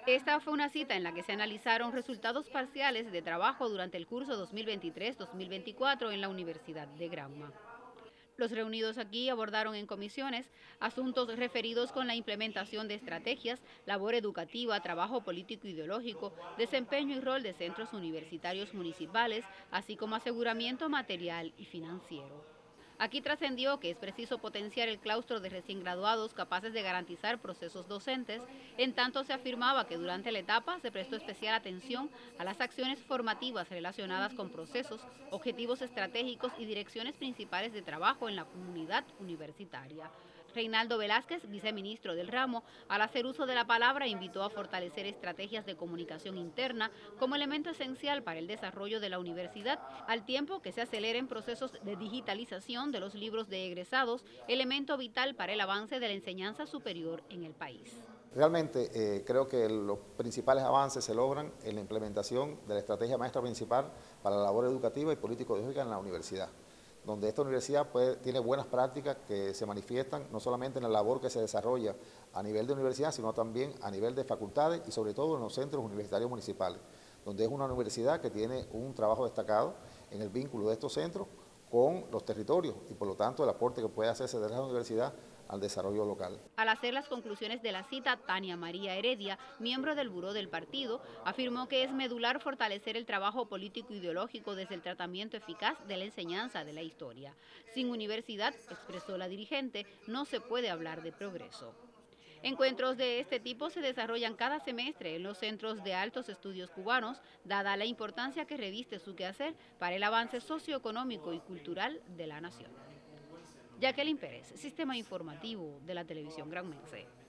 Esta fue una cita en la que se analizaron resultados parciales de trabajo durante el curso 2023-2024 en la Universidad de Granma. Los reunidos aquí abordaron en comisiones asuntos referidos con la implementación de estrategias, labor educativa, trabajo político ideológico, desempeño y rol de centros universitarios municipales, así como aseguramiento material y financiero. Aquí trascendió que es preciso potenciar el claustro de recién graduados capaces de garantizar procesos docentes, en tanto se afirmaba que durante la etapa se prestó especial atención a las acciones formativas relacionadas con procesos, objetivos estratégicos y direcciones principales de trabajo en la comunidad universitaria. Reinaldo Velázquez, viceministro del ramo, al hacer uso de la palabra invitó a fortalecer estrategias de comunicación interna como elemento esencial para el desarrollo de la universidad, al tiempo que se aceleren procesos de digitalización de los libros de egresados, elemento vital para el avance de la enseñanza superior en el país. Realmente creo que los principales avances se logran en la implementación de la estrategia maestra principal para la labor educativa y político-ideológica en la universidad, donde esta universidad tiene buenas prácticas que se manifiestan no solamente en la labor que se desarrolla a nivel de universidad, sino también a nivel de facultades y sobre todo en los centros universitarios municipales, donde es una universidad que tiene un trabajo destacado en el vínculo de estos centros con los territorios y por lo tanto el aporte que puede hacerse desde la universidad al desarrollo local. Al hacer las conclusiones de la cita, Tania María Heredia, miembro del buró del partido, afirmó que es medular fortalecer el trabajo político ideológico desde el tratamiento eficaz de la enseñanza de la historia. Sin universidad, expresó la dirigente, no se puede hablar de progreso. Encuentros de este tipo se desarrollan cada semestre en los centros de altos estudios cubanos, dada la importancia que reviste su quehacer para el avance socioeconómico y cultural de la nación. Jacqueline Pérez, Sistema Informativo de la Televisión Granmense.